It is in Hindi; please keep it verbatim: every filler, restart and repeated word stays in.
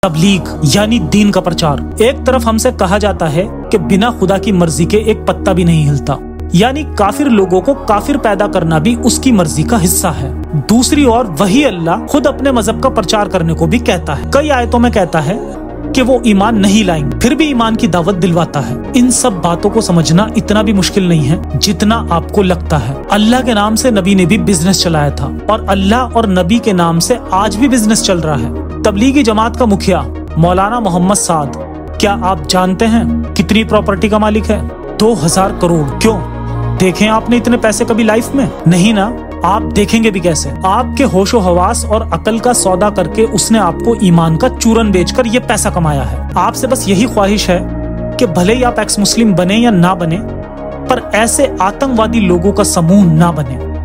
तबलीग यानी दीन का प्रचार। एक तरफ हमसे कहा जाता है कि बिना खुदा की मर्जी के एक पत्ता भी नहीं हिलता, यानी काफिर लोगों को काफिर पैदा करना भी उसकी मर्जी का हिस्सा है। दूसरी ओर वही अल्लाह खुद अपने मजहब का प्रचार करने को भी कहता है। कई आयतों में कहता है कि वो ईमान नहीं लाएंगे, फिर भी ईमान की दावत दिलवाता है। इन सब बातों को समझना इतना भी मुश्किल नहीं है जितना आपको लगता है। अल्लाह के नाम से नबी ने भी बिजनेस चलाया था और अल्लाह और नबी के नाम से आज भी बिजनेस चल रहा है। तबलीगी जमात का मुखिया मौलाना मोहम्मद साद, क्या आप जानते हैं कितनी प्रॉपर्टी का मालिक है? दो हजार करोड़। क्यों, देखें आपने इतने पैसे कभी लाइफ में? नहीं ना, आप देखेंगे भी कैसे। आपके होशो हवास और अकल का सौदा करके उसने आपको ईमान का चूरन बेचकर ये पैसा कमाया है। आपसे बस यही ख्वाहिश है कि भले ही आप एक्स मुस्लिम बने या ना बने, पर ऐसे आतंकवादी लोगों का समूह ना बने।